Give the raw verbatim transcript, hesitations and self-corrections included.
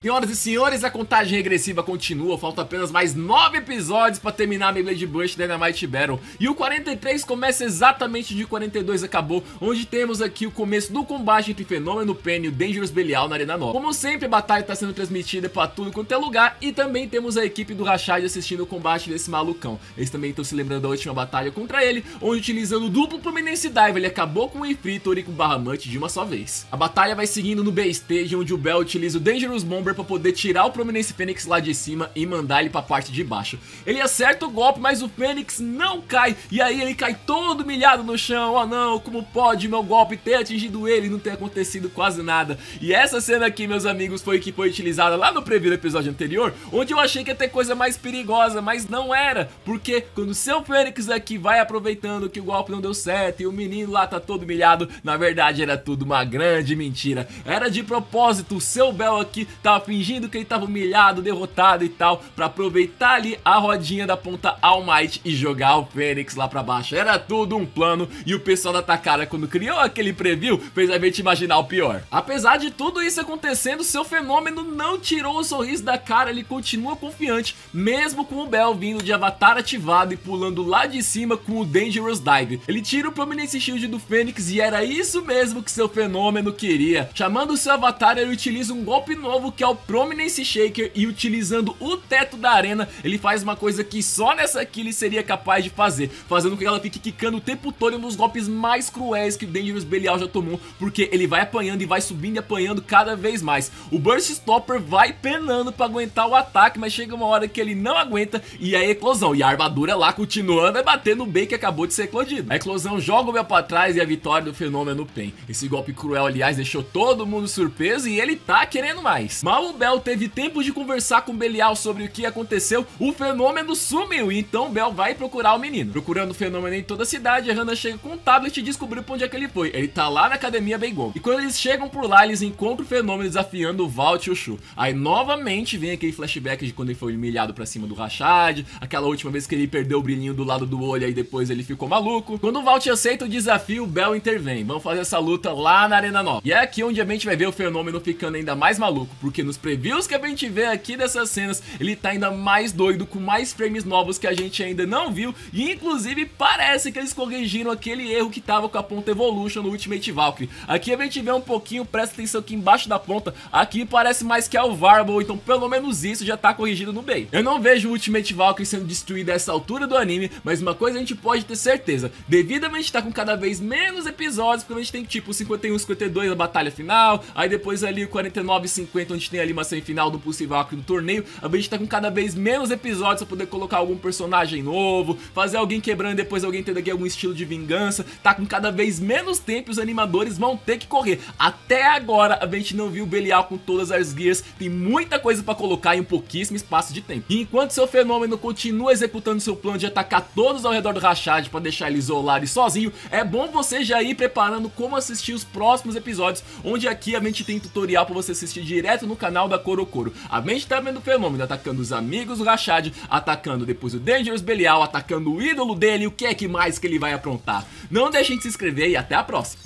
Senhoras e senhores, a contagem regressiva continua, faltam apenas mais nove episódios pra terminar a Beyblade Burst Dynamite Battle. E o quarenta e três começa exatamente onde o quarenta e dois acabou, onde temos aqui o começo do combate entre Fenômeno Penny e o Dangerous Belial na Arena Nova. Como sempre, a batalha está sendo transmitida pra tudo quanto é lugar, e também temos a equipe do Rashad assistindo o combate desse malucão. Eles também estão se lembrando da última batalha contra ele, onde utilizando o duplo Prominence Dive, ele acabou com o Ifrit e com o Bahamut de uma só vez. A batalha vai seguindo no B-Stage, onde o Bell utiliza o Dangerous Bomber pra poder tirar o Prominence Fênix lá de cima e mandar ele pra parte de baixo. Ele acerta o golpe, mas o Fênix não cai, e aí ele cai todo humilhado no chão. Oh não, como pode meu golpe ter atingido ele e não ter acontecido quase nada? E essa cena aqui, meus amigos, foi que foi utilizada lá no preview do episódio anterior, onde eu achei que ia ter coisa mais perigosa, mas não era, porque quando o seu Fênix aqui vai aproveitando que o golpe não deu certo e o menino lá tá todo humilhado, na verdade era tudo uma grande mentira. Era de propósito, o seu Bell aqui tava fingindo que ele tava humilhado, derrotado e tal, pra aproveitar ali a rodinha da ponta All Might e jogar o Fênix lá pra baixo. Era tudo um plano, e o pessoal da Takara, quando criou aquele preview, fez a gente imaginar o pior. Apesar de tudo isso acontecendo, seu Fenômeno não tirou o sorriso da cara, ele continua confiante, mesmo com o Bell vindo de avatar ativado e pulando lá de cima com o Dangerous Dive. Ele tira o Prominence Shield do Fênix e era isso mesmo que seu Fenômeno queria. Chamando o seu avatar, ele utiliza um golpe novo que é o Prominence Shaker, e utilizando o teto da arena, ele faz uma coisa que só nessa aqui ele seria capaz de fazer, fazendo com que ela fique quicando o tempo todo, um dos golpes mais cruéis que o Dangerous Belial já tomou, porque ele vai apanhando e vai subindo e apanhando cada vez mais. O Burst Stopper vai penando pra aguentar o ataque, mas chega uma hora que ele não aguenta e a eclosão, e a armadura lá continuando a bater no Bey que acabou de ser eclodido. A eclosão joga o Bell pra trás e a vitória do Fenômeno Pen. Esse golpe cruel, aliás, deixou todo mundo surpreso e ele tá querendo mais. Mal o Bell teve tempo de conversar com o Belial sobre o que aconteceu, o Fenômeno sumiu, e então o Bell vai procurar o menino. Procurando o Fenômeno em toda a cidade, a Hana chega com um tablet e descobriu pra onde é que ele foi. Ele tá lá na Academia Beigom. E quando eles chegam por lá, eles encontram o Fenômeno desafiando o Valt e o Shu. Aí novamente vem aquele flashback de quando ele foi humilhado pra cima do Rashad, aquela última vez que ele perdeu o brilhinho do lado do olho e depois ele ficou maluco. Quando o Valt aceita o desafio, o Bell intervém. Vamos fazer essa luta lá na Arena Nova. E é aqui onde a gente vai ver o Fenômeno ficando ainda mais maluco, porque nos previews que a gente vê aqui dessas cenas, ele tá ainda mais doido, com mais frames novos que a gente ainda não viu, e inclusive parece que eles corrigiram aquele erro que tava com a ponta Evolution no Ultimate Valkyrie. Aqui a gente vê um pouquinho, presta atenção aqui embaixo da ponta, aqui parece mais que é o Varble, então pelo menos isso já tá corrigido no Bey. Eu não vejo o Ultimate Valkyrie sendo destruído a essa altura do anime, mas uma coisa a gente pode ter certeza, devido a gente tá com cada vez menos episódios, porque a gente tem tipo cinquenta e um, cinquenta e dois a batalha final, aí depois ali o quarenta e nove e cinquenta, onde tem ali uma semifinal do Pulse Valkyrie do torneio, a gente tá com cada vez menos episódios pra poder colocar algum personagem novo, fazer alguém quebrando, depois alguém tendo aqui algum estilo de vingança, tá com cada vez menos tempo e os animadores vão ter que correr. Até agora a gente não viu o Belial com todas as gears, tem muita coisa pra colocar em um pouquíssimo espaço de tempo. E enquanto seu Fenômeno continua executando seu plano de atacar todos ao redor do Rashad pra deixar ele isolado e sozinho, é bom você já ir preparando como assistir os próximos episódios, onde aqui a gente tem tutorial pra você assistir direto no canal da Korokoro. A gente tá vendo o Fenômeno atacando os amigos do Rashad, atacando depois o Dangerous Belial, atacando o ídolo dele, e o que é que mais que ele vai aprontar. Não deixem de se inscrever e até a próxima!